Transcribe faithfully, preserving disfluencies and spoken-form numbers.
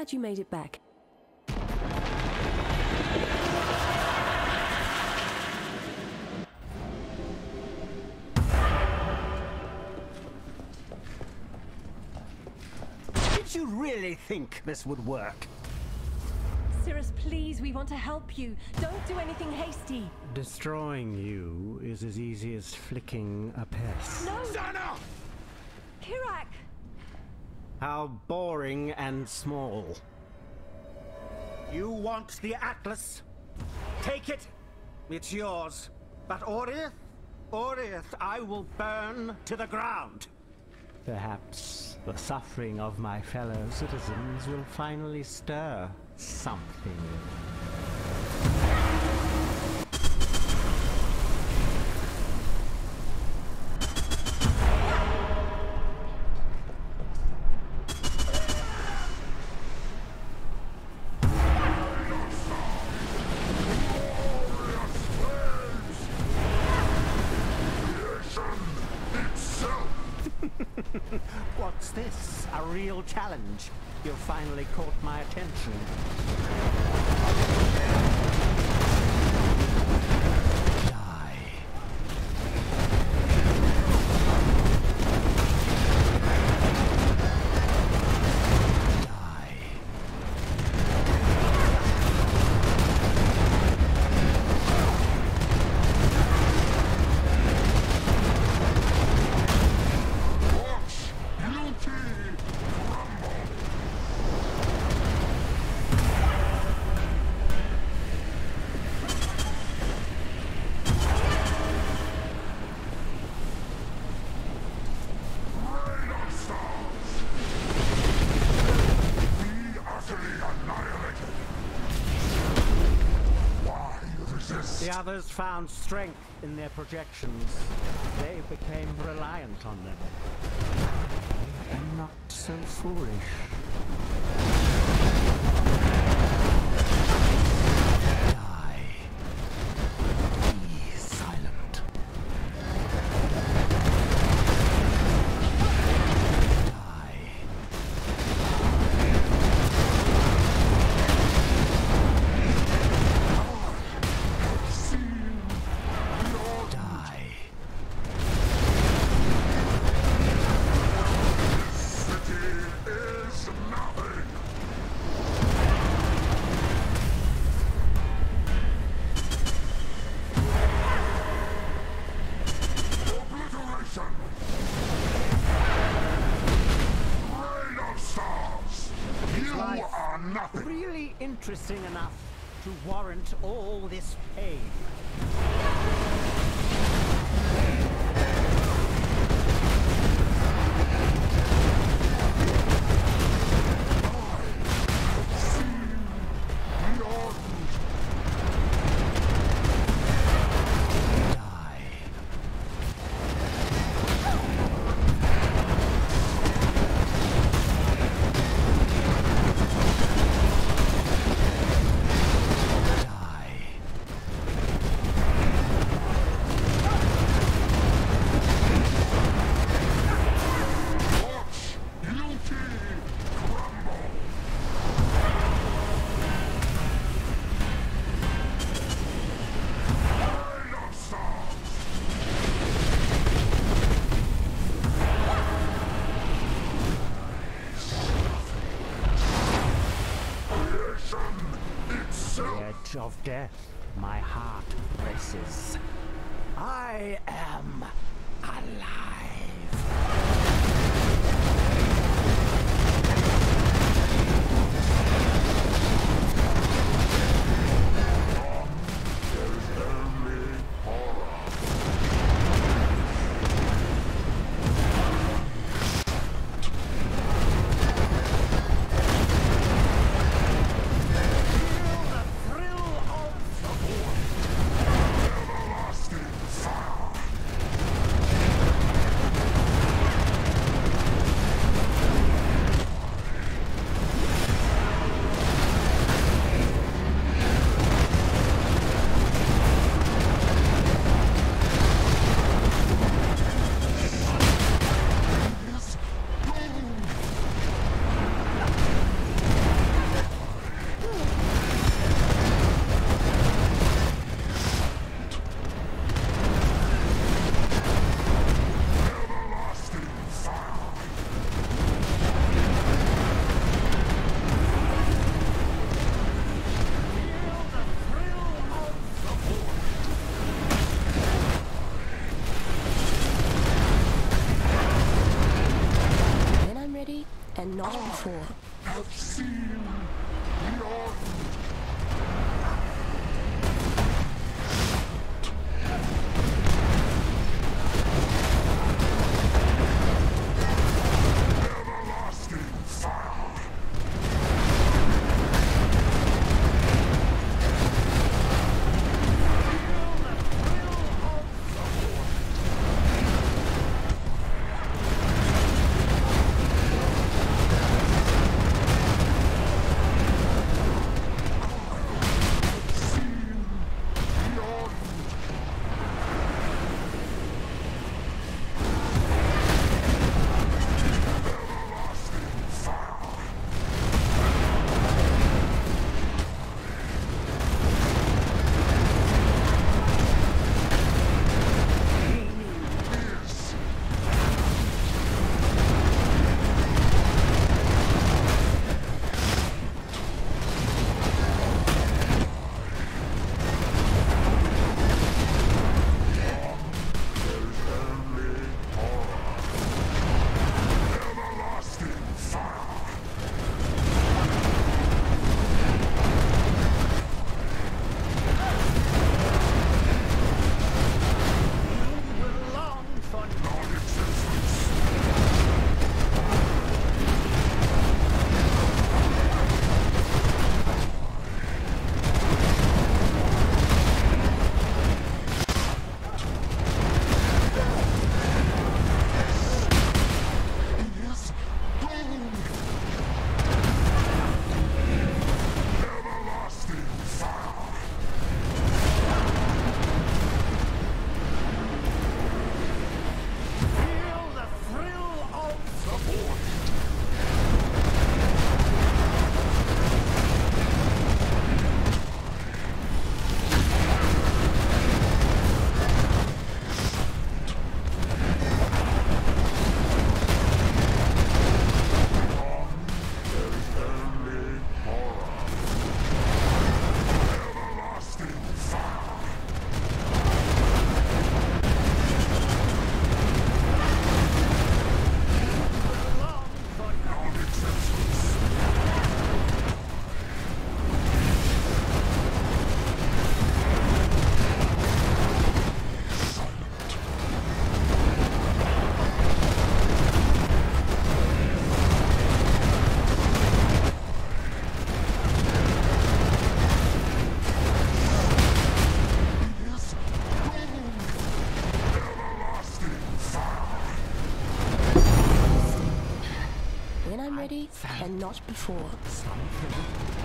glad you made it back. Did you really think this would work? Sirus, please, we want to help you. Don't do anything hasty. Destroying you is as easy as flicking a pest. No! Zana! Kirak! How boring and small. You want the Atlas? Take it. It's yours. But Oriath? Oriath, I will burn to the ground. Perhaps the suffering of my fellow citizens will finally stir something. What's this? A real challenge? You've finally caught my attention. Die. Die. The others found strength in their projections. They became reliant on them. And not so foolish. Die. Be silent. Die. Really interesting enough to warrant all this pain. Of death, my heart races. I am alive. There is only horror. Everlasting fire. and not before. Have seen beyond. And not before. Something